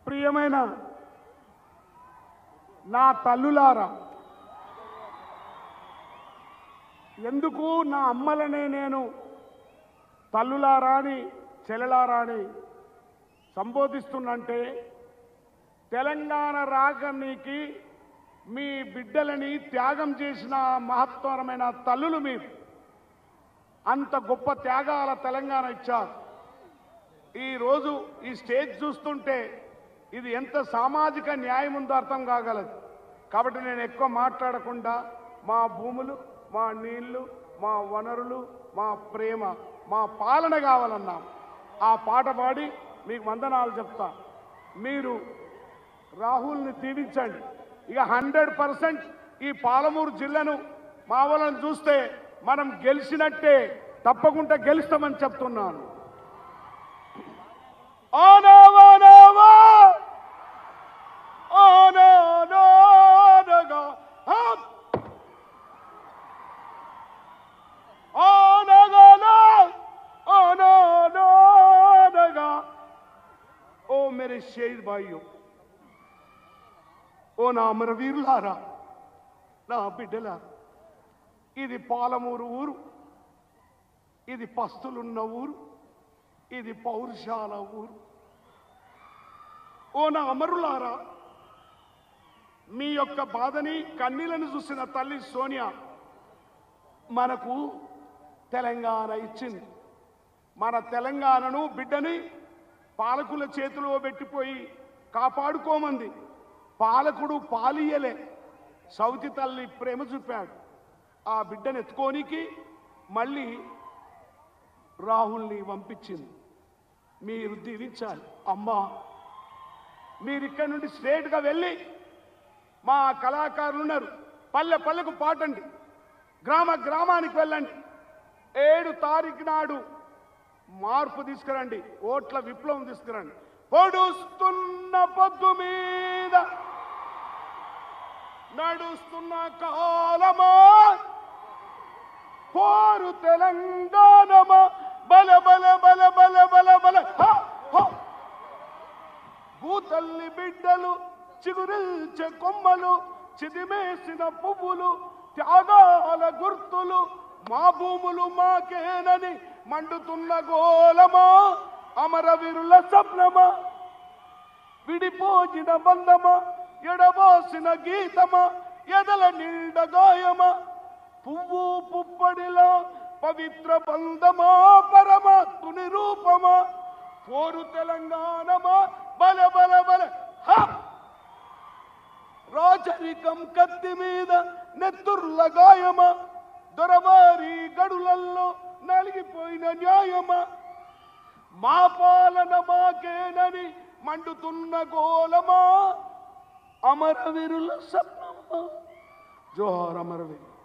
ప్రియమైన నా తల్లులారా, ఎందుకు నా అమ్మలనే నేను తల్లులారా అని చెల్లెలారా అని సంబోధిస్తున్నంటే, తెలంగాణ రాగనికి మీ బిడ్డలని త్యాగం చేసిన మహత్తరమైన తల్లులు మీరు. అంత గొప్ప త్యాగాల తెలంగాణ ఇచ్చారు. ఈరోజు ఈ స్టేజ్ చూస్తుంటే ఇది ఎంత సామాజిక న్యాయం ఉందో అర్థం కాగలదు. కాబట్టి నేను ఎక్కువ మాట్లాడకుండా మా భూములు, మా నీళ్లు, మా వనరులు, మా ప్రేమ, మా పాలన కావాలన్నాం. ఆ పాట పాడి మీకు వందనాలు చెప్తా. మీరు రాహుల్ని దీవించండి. ఇక 100% ఈ పాలమూరు జిల్లాను మా వాళ్ళని చూస్తే మనం గెలిచినట్టే, తప్పకుండా గెలుస్తామని చెప్తున్నాను. ओ मेरे शेर भाइयों, ओ ना अमरवीरुलारा, ना बिड्डला, ఇది పాలమూరు ఊరు, ఇది పస్తులున్న ఊరు, ఇది పౌరుషాల ఊరు. ఓ నా అమరులారా, మీ యొక్క బాధని కన్నీళ్లను చూసిన తల్లి సోనియా మనకు తెలంగాణ ఇచ్చింది. మన తెలంగాణను బిడ్డని పాలకుల చేతిలో పెట్టిపోయి కాపాడుకోమంది. పాలకుడు పాలియలే, సౌతి తల్లి ప్రేమ చూపాడు. ఆ బిడ్డను ఎత్తుకోనికి మళ్ళీ రాహుల్ని పంపించింది. మీరు దీవించాలి. అమ్మా, మీరు ఇక్కడి నుండి స్ట్రేట్గా వెళ్ళి మా కళాకారులు ఉన్నారు, పల్లె పల్లెకు పాటండి, గ్రామ గ్రామానికి వెళ్ళండి. 7 తారీఖు నాడు మార్పు తీసుకురండి, ఓట్ల విప్లవం తీసుకురండి. పొడుస్తున్న పొద్దు మీద నడుస్తున్న కాలమా, పోరు తెలంగాణమా, బల బల బల బల బల బల. భూతల్లి బిడ్డలు చిగురిల్చే కొమ్మలు, చిదిమేసిన పువ్వులు, త్యాగాల గుర్తులు, మా భూములు మాకేనని మండుతున్న గోలమా, అమరవీరుల స్వప్నమా, విడిపోజిన బంధమా, ఎడబాసిన గీతమా, ఎదల నిండ గాయమా, పువ్వు పుప్పడిలో పవిత్ర బంధమా, పరమాత్ముని రూపమా, పోరు తెలంగాణమా, బల బల బల. రాజరికం కత్తి మీద నెత్తుర్ల గాయమా, దొరవారి గడులల్లో నలిగిపోయిన న్యాయమా, మా పాలన మాకేనని మండుతున్న గోలమా, అమరవీరుల సప్నమా. జోహార్ అమరవీరు.